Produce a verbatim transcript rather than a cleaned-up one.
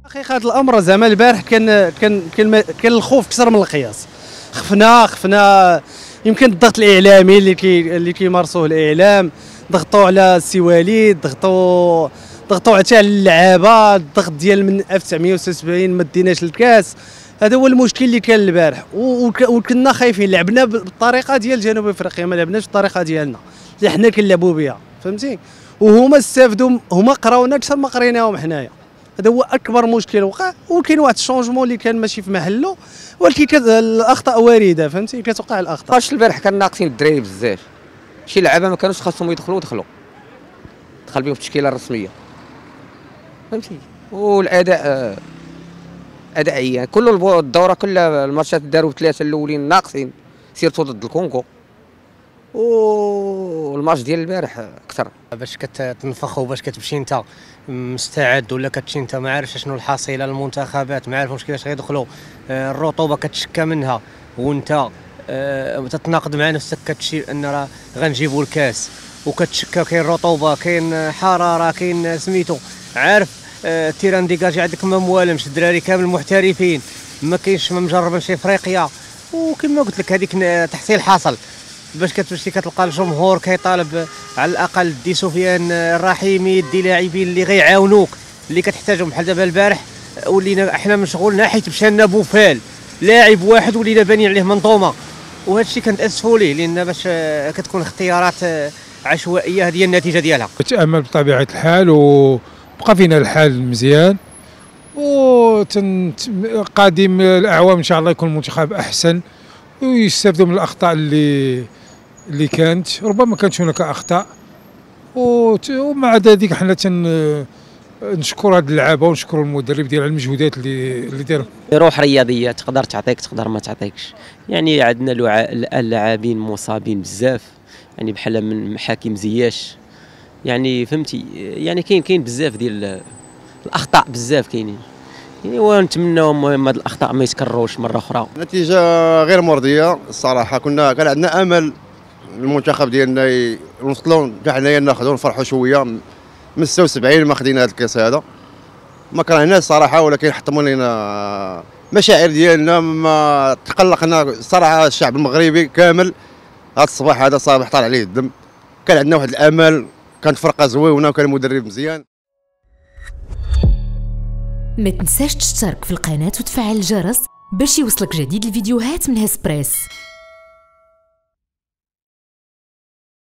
حقيقة هذا الامر زعما البارح كان كان كان كان الخوف اكثر من القياس. خفنا خفنا يمكن الضغط الاعلامي اللي كي اللي كيمارسوه الاعلام، ضغطوا على السي وليد، ضغطوا ضغطوا حتى على اللعابه، الضغط ديال من ألف وتسعمائة وستة وسبعين ما ديناش الكاس. هذا هو المشكل اللي كان البارح، وكنا خايفين. لعبنا بالطريقه ديال جنوب افريقيا، ما لعبناش بالطريقه ديالنا اللي حنا كنلعبوا بها، فهمتي؟ وهما استافدوا، هما قراونا اكثر ما قريناهم حنايا. هذا هو اكبر مشكل وقع. وكاين واحد الشونجمون اللي كان ماشي في محله، ولكن الاخطاء وارده، فهمتي؟ كتوقع الاخطاء. واش البارح كان ناقصين الدراري بزاف، شي لعابه ما كانوش خاصهم يدخلوا دخلوا دخل بهم في التشكيله الرسميه، فهمتي؟ والاداء آه اداء عيان. كل الدوره كل الماتشات داروا ثلاثه الاولين ناقصين، سيرتو ضد الكونغو، والماتش ديال البارح اكثر. باش كتنفخ وباش كتمشي انت مستعد، ولا كتمشي انت ما عارفش شنو الحصيله، المنتخبات ما عارفوش كيفاش غيدخلوا، الرطوبه كتشكى منها، وانت أه تتناقض مع نفسك، كتشي ان راه غنجيبوا الكاس وكتشكى. كاين رطوبه، كاين حراره، كاين سميتو عارف أه تيران ديكاجي، عندك ما موالمش، الدراري كامل محترفين، ما كاينش ما مجربينش في افريقيا. وكما قلت لك هذيك تحصيل حاصل، باش كتمشي كتلقى الجمهور كيطالب على الاقل دي سفيان الرحيمي، دي لاعبين اللي غيعاونوك اللي كتحتاجهم. بحال دابا البارح ولينا احنا مشغولنا حيت مشى لنا بوفال لاعب واحد ولينا بانين عليه منظومه، وهذا الشيء كنتاسفوا ليه، لان باش كتكون اختيارات عشوائيه هذه النتيجه ديالها. نتامل بطبيعه الحال وبقى فينا الحال مزيان، وقادم الاعوام ان شاء الله يكون المنتخب احسن ويستافدوا من الاخطاء اللي اللي كانت. ربما كانت هناك اخطاء، ومع ذلك حنا تن نشكر هاد اللعابه ونشكر المدرب ديال المجهودات اللي اللي داروا. روح رياضيه، تقدر تعطيك تقدر ما تعطيكش. يعني عندنا اللاعبين مصابين بزاف، يعني بحال من حكيم زياش، يعني فهمتي، يعني كاين كاين بزاف ديال الاخطاء، بزاف كاينين، يعني ونتمناو المهم هاد الاخطاء ما يتكرروش مره اخرى. نتيجه غير مرضيه الصراحه. كنا كان عندنا امل المنتخب ديالنا نوصلوا حتى حنايا ناخذوا نفرحوا شويه. من ستة وسبعين ما خدينا هذا الكاس، هذا ما كرهناش الصراحه، ولكن حطموا لنا مشاعر ديالنا، ما تقلقنا الصراحه. الشعب المغربي كامل هذا الصباح هذا صباح طال عليه الدم. كان عندنا واحد الامل، كانت فرقه زوينه وكان المدرب مزيان. ما تنساش تشترك في القناه وتفعل الجرس باش يوصلك جديد الفيديوهات من هسبريس.